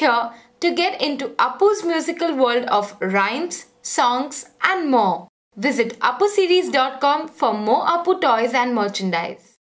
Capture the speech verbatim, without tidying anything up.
here to get into Appu's musical world of rhymes, songs and more. Visit appu series dot com for more Appu toys and merchandise.